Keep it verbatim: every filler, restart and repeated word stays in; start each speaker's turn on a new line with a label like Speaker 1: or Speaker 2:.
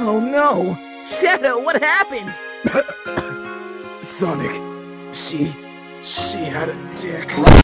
Speaker 1: Oh no!
Speaker 2: Shadow, what happened?
Speaker 1: Sonic, she... she had a dick.